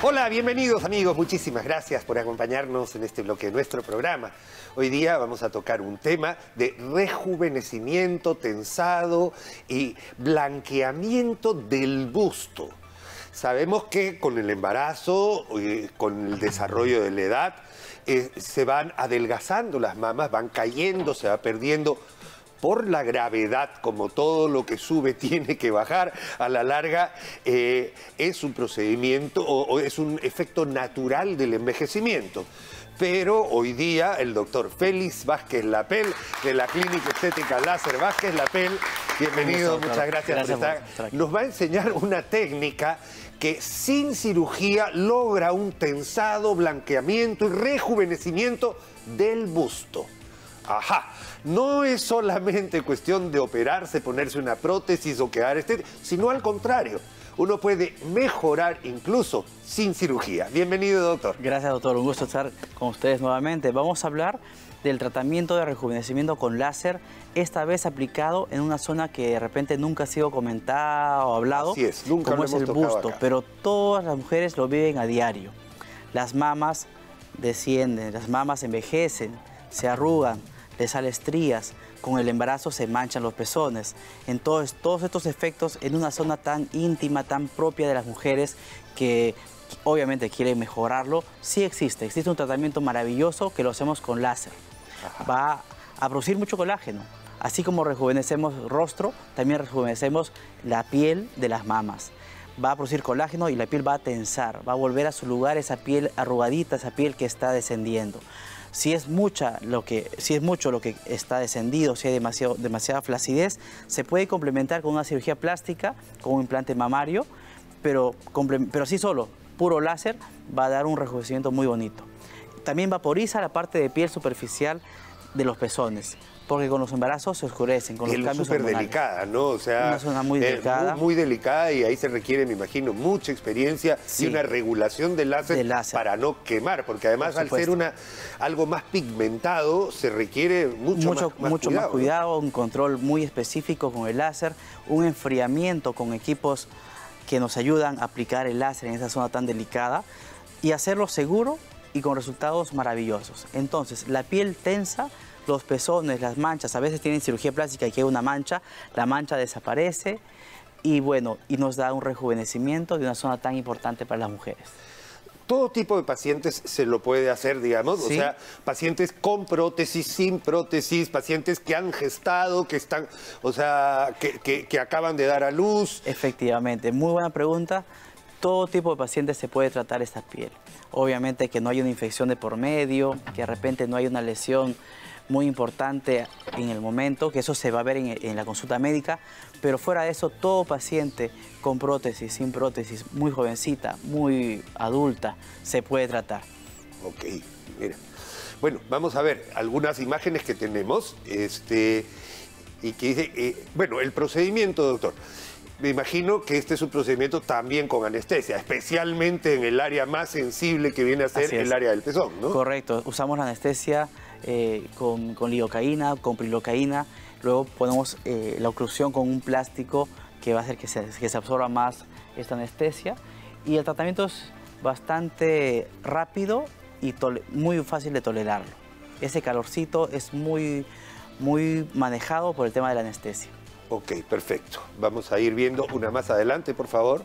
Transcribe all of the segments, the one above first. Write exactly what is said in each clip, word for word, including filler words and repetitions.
Hola, bienvenidos amigos, muchísimas gracias por acompañarnos en este bloque de nuestro programa. Hoy día vamos a tocar un tema de rejuvenecimiento, tensado y blanqueamiento del busto. Sabemos que con el embarazo, eh, con el desarrollo de la edad, eh, se van adelgazando las mamas, van cayendo, se va perdiendo por la gravedad, como todo lo que sube tiene que bajar, a la larga eh, es un procedimiento o, o es un efecto natural del envejecimiento. Pero hoy día el doctor Félix Vázquez Lapel, de la Clínica Estética Láser Vázquez Lapel, bienvenido, muchas gracias, gracias por estar. Por estar Nos va a enseñar una técnica que sin cirugía logra un tensado, blanqueamiento y rejuvenecimiento del busto. Ajá, no es solamente cuestión de operarse, ponerse una prótesis o quedar estético, sino al contrario, uno puede mejorar incluso sin cirugía. Bienvenido, doctor. Gracias, doctor. Un gusto estar con ustedes nuevamente. Vamos a hablar del tratamiento de rejuvenecimiento con láser, esta vez aplicado en una zona que de repente nunca ha sido comentada o hablado, Así es, nunca como lo es hemos el tocado busto, acá. Pero todas las mujeres lo viven a diario. Las mamas descienden, las mamas envejecen, se arrugan, les salen estrías, con el embarazo se manchan los pezones. Entonces, todos estos efectos en una zona tan íntima, tan propia de las mujeres que obviamente quieren mejorarlo, sí existe. Existe un tratamiento maravilloso que lo hacemos con láser. Ajá. Va a producir mucho colágeno. Así como rejuvenecemos rostro, también rejuvenecemos la piel de las mamas. Va a producir colágeno y la piel va a tensar, va a volver a su lugar esa piel arrugadita, esa piel que está descendiendo. Si es, mucha lo que, si es mucho lo que está descendido, si hay demasiado, demasiada flacidez, se puede complementar con una cirugía plástica, con un implante mamario, pero, pero así solo, puro láser, va a dar un rejuvenecimiento muy bonito. También vaporiza la parte de piel superficial de los pezones, porque con los embarazos se oscurecen, con los cambios súper hormonales. delicada, ¿no? O sea, una zona muy eh, delicada. Muy, muy delicada y ahí se requiere, me imagino, mucha experiencia sí. y una regulación del láser, de láser para no quemar, porque además al ser una, algo más pigmentado se requiere mucho, mucho más, más mucho cuidado. más cuidado, un control muy específico con el láser, un enfriamiento con equipos que nos ayudan a aplicar el láser en esa zona tan delicada y hacerlo seguro y con resultados maravillosos. Entonces, la piel tensa, los pezones, las manchas, a veces tienen cirugía plástica y queda una mancha, la mancha desaparece y bueno, y nos da un rejuvenecimiento de una zona tan importante para las mujeres. Todo tipo de pacientes se lo puede hacer, digamos, ¿Sí? O sea, pacientes con prótesis, sin prótesis, pacientes que han gestado, que están, o sea, que, que, que acaban de dar a luz. Efectivamente, muy buena pregunta. Todo tipo de pacientes se puede tratar esta piel. Obviamente que no hay una infección de por medio, que de repente no hay una lesión muy importante en el momento, que eso se va a ver en, en la consulta médica, pero fuera de eso, todo paciente con prótesis, sin prótesis, muy jovencita, muy adulta, se puede tratar. Ok, mira. Bueno, vamos a ver algunas imágenes que tenemos, este, y que dice, eh, bueno, el procedimiento, doctor. Me imagino que este es un procedimiento también con anestesia, especialmente en el área más sensible que viene a ser el área del pezón, ¿no? Correcto, usamos la anestesia eh, con, con lidocaína, con prilocaína, luego ponemos eh, la oclusión con un plástico que va a hacer que se, que se absorba más esta anestesia y el tratamiento es bastante rápido y muy fácil de tolerarlo. Ese calorcito es muy, muy manejado por el tema de la anestesia. Ok, perfecto. Vamos a ir viendo una más adelante, por favor.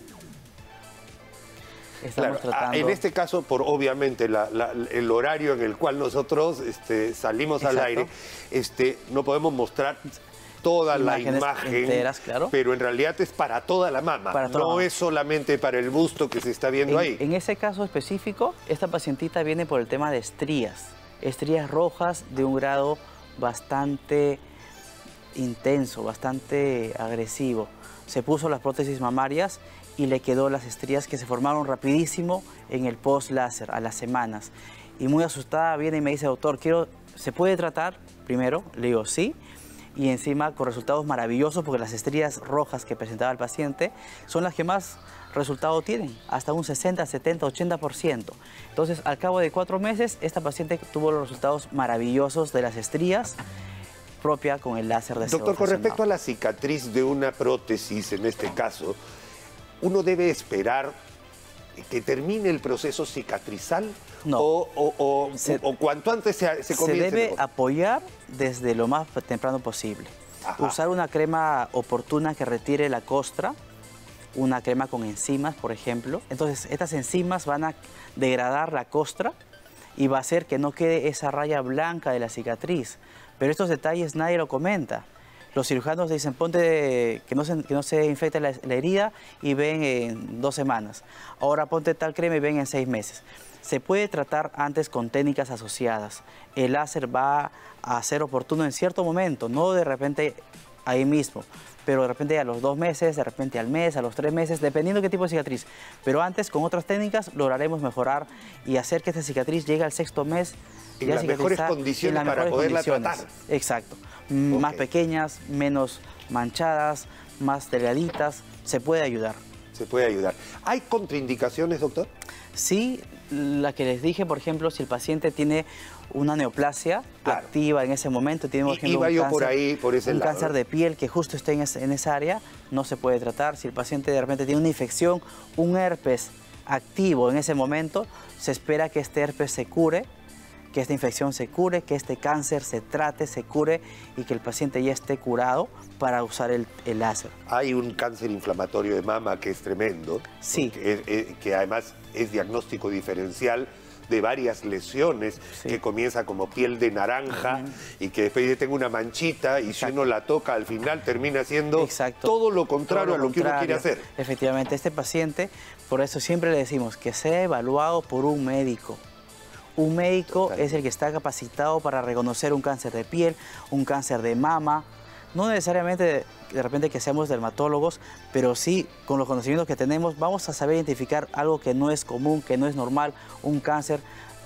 Estamos claro, tratando... En este caso, por obviamente la, la, el horario en el cual nosotros este, salimos Exacto. al aire, este, no podemos mostrar toda Imágenes la imagen, enteras, claro. pero en realidad es para toda la mama, para toda no mama. es solamente para el busto que se está viendo en, ahí. En ese caso específico, esta pacientita viene por el tema de estrías, estrías rojas de un grado bastante intenso, bastante agresivo. Se puso las prótesis mamarias y le quedó las estrías que se formaron rapidísimo en el post-láser, a las semanas. Y muy asustada viene y me dice, doctor, quiero, ¿se puede tratar? Primero, le digo sí. Y encima con resultados maravillosos porque las estrías rojas que presentaba el paciente son las que más resultado tienen, hasta un sesenta, setenta, ochenta por ciento. Entonces, al cabo de cuatro meses, esta paciente tuvo los resultados maravillosos de las estrías propia con el láser de Doctor, con respecto a la cicatriz de una prótesis, en este caso, ¿uno debe esperar que termine el proceso cicatrizal? No. O, o, o, Se- o cuanto antes se, se Se comience debe mejor. apoyar desde lo más temprano posible. Ajá. Usar una crema oportuna que retire la costra, una crema con enzimas, por ejemplo. Entonces, estas enzimas van a degradar la costra y va a hacer que no quede esa raya blanca de la cicatriz. Pero estos detalles nadie lo comenta. Los cirujanos dicen, ponte que no se, que no se infecte la, la herida y ven en dos semanas. Ahora ponte tal crema y ven en seis meses. Se puede tratar antes con técnicas asociadas. El láser va a ser oportuno en cierto momento, no de repente ahí mismo, pero de repente a los dos meses, de repente al mes, a los tres meses, dependiendo qué tipo de cicatriz. Pero antes, con otras técnicas, lograremos mejorar y hacer que esta cicatriz llegue al sexto mes. En ya las mejores cicatrizada, condiciones en las para mejores poderla condiciones. tratar. Exacto. Mm, Más Ok. pequeñas, menos manchadas, más delgaditas, se puede ayudar. Se puede ayudar. ¿Hay contraindicaciones, doctor? Sí, la que les dije, por ejemplo, si el paciente tiene una neoplasia Claro. activa en ese momento, tiene, por I- ejemplo, iba un yo cáncer, por ahí, por ese un lado, cáncer ¿no? de piel que justo esté en, ese- en esa área, no se puede tratar. Si el paciente de repente tiene una infección, un herpes activo en ese momento, se espera que este herpes se cure, que esta infección se cure, que este cáncer se trate, se cure y que el paciente ya esté curado para usar el, el láser. Hay un cáncer inflamatorio de mama que es tremendo. Sí. Que, es- es- que además es diagnóstico diferencial de varias lesiones, Sí. que comienza como piel de naranja y que después tengo una manchita y Exacto. si uno la toca al final termina siendo Exacto. todo lo contrario Todo a lo que uno quiere contrario. hacer. Efectivamente, este paciente, por eso siempre le decimos que sea evaluado por un médico. Un médico Totalmente. es el que está capacitado para reconocer un cáncer de piel, un cáncer de mama. No necesariamente de, de repente que seamos dermatólogos, pero sí con los conocimientos que tenemos vamos a saber identificar algo que no es común, que no es normal, un cáncer,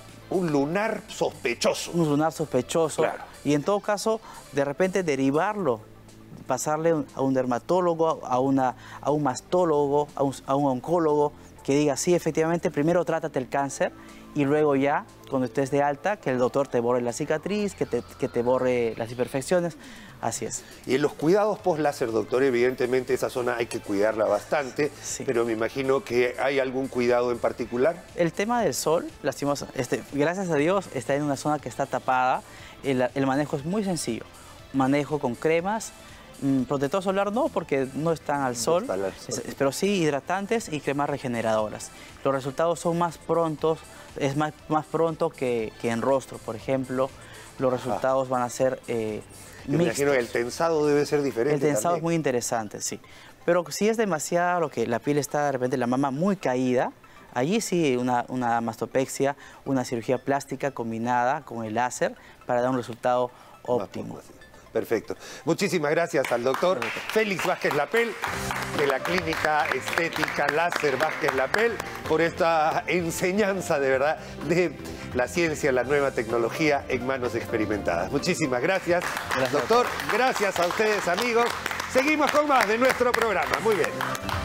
Un lunar sospechoso. un lunar sospechoso. Claro. Y en todo caso, de repente derivarlo, pasarle un- a un dermatólogo, a, una, a un mastólogo, a un, a un oncólogo, que diga, sí, efectivamente, primero trátate el cáncer y luego ya, cuando estés de alta, que el doctor te borre la cicatriz, que te, que te borre las imperfecciones. Así es. Y en los cuidados post-láser, doctor, evidentemente esa zona hay que cuidarla bastante, Sí. pero me imagino que hay algún cuidado en particular. El tema del sol, lastimos, este, gracias a Dios, está en una zona que está tapada. El, el manejo es muy sencillo. Manejo con cremas. Mm, protector solar no, porque no están al sol, están al sol. es- pero sí hidratantes y cremas regeneradoras. Los resultados son más prontos, es más, más pronto que, que en rostro, por ejemplo. Los resultados van a ser eh, Me imagino mixtos. que el tensado debe ser diferente. El tensado es también. muy interesante, sí. Pero si es demasiado, que la piel está de repente, la mama muy caída, allí sí una, una mastopexia, una cirugía plástica combinada con el láser para dar un resultado Más óptimo. poco así. Perfecto. Muchísimas gracias al doctor Félix Vázquez Lapel, de la Clínica Estética Láser Vázquez Lapel, por esta enseñanza de verdad de la ciencia, la nueva tecnología en manos experimentadas. Muchísimas gracias, Gracias, doctor. Gracias a ustedes, amigos. Seguimos con más de nuestro programa. Muy bien.